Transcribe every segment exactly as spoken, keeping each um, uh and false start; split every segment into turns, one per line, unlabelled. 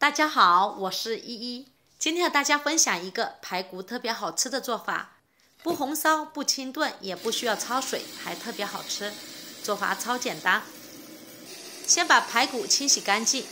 大家好，我是依依，今天和大家分享一个排骨特别好吃的做法，不红烧、不清炖，也不需要焯水，还特别好吃。做法超简单，先把排骨清洗干净，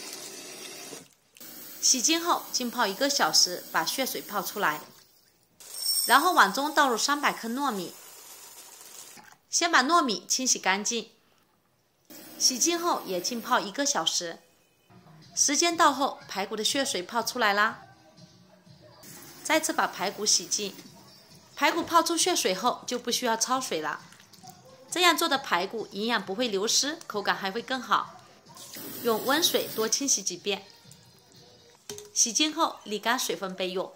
洗净后浸泡一个小时，把血水泡出来，然后碗中倒入三百克糯米，先把糯米清洗干净，洗净后也浸泡一个小时。时间到后，排骨的血水泡出来啦，再次把排骨洗净。排骨泡出血水后就不需要焯水了，这样做的排骨营养不会流失，口感还会更好。用温水多清洗几遍，洗净后沥干水分备用。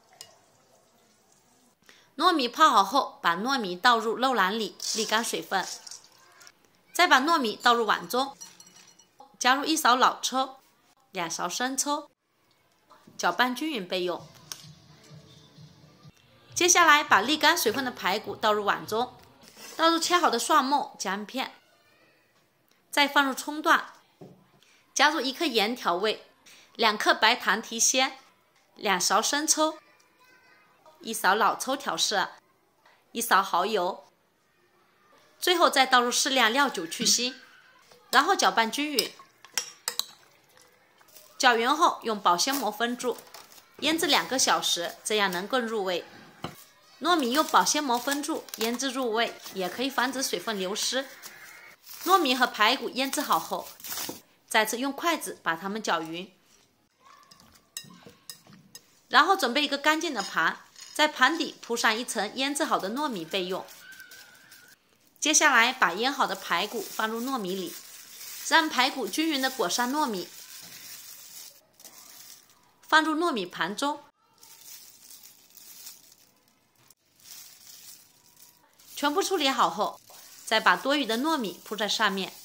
糯米泡好后，把糯米倒入漏篮里沥干水分，再把糯米倒入碗中，加入一勺老抽、两勺生抽，搅拌均匀备用。接下来把沥干水分的排骨倒入碗中，倒入切好的蒜末、姜片，再放入葱段，加入一克盐调味，两克白糖提鲜，两勺生抽，一勺老抽调色，一勺蚝油，最后再倒入适量料酒去腥，然后搅拌均匀。搅匀后用保鲜膜封住，腌制两个小时，这样能更入味。糯米用保鲜膜封住，腌制入味，也可以防止水分流失。糯米和排骨腌制好后，再次用筷子把它们搅匀，然后准备一个干净的盘，在盘底铺上一层腌制好的糯米备用。接下来把腌好的排骨放入糯米里，让排骨均匀地裹上糯米，放入糯米盘中，全部处理好后，再把多余的糯米铺在上面。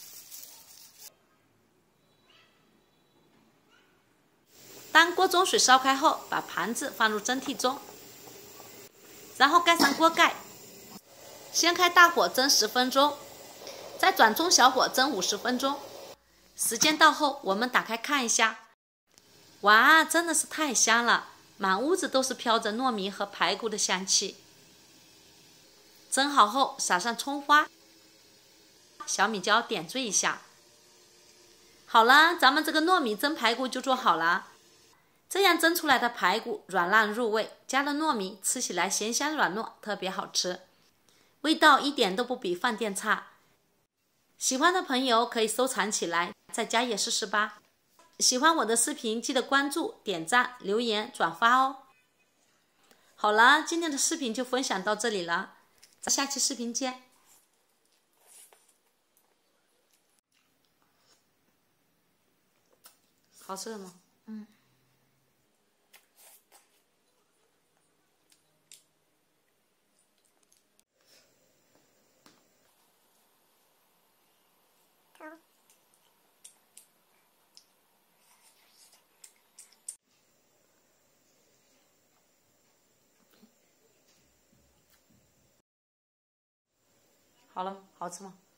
当锅中水烧开后，把盘子放入蒸屉中，然后盖上锅盖，先开大火蒸十分钟，再转中小火蒸五十分钟。时间到后，我们打开看一下，哇，真的是太香了，满屋子都是飘着糯米和排骨的香气。蒸好后撒上葱花、小米椒点缀一下。好了，咱们这个糯米蒸排骨就做好了。这样蒸出来的排骨软烂入味，加了糯米，吃起来咸香软糯，特别好吃，味道一点都不比饭店差。喜欢的朋友可以收藏起来，在家也试试吧。喜欢我的视频，记得关注、点赞、留言、转发哦。好了，今天的视频就分享到这里了，咱下期视频见。好吃的吗？嗯。好了，好吃吗？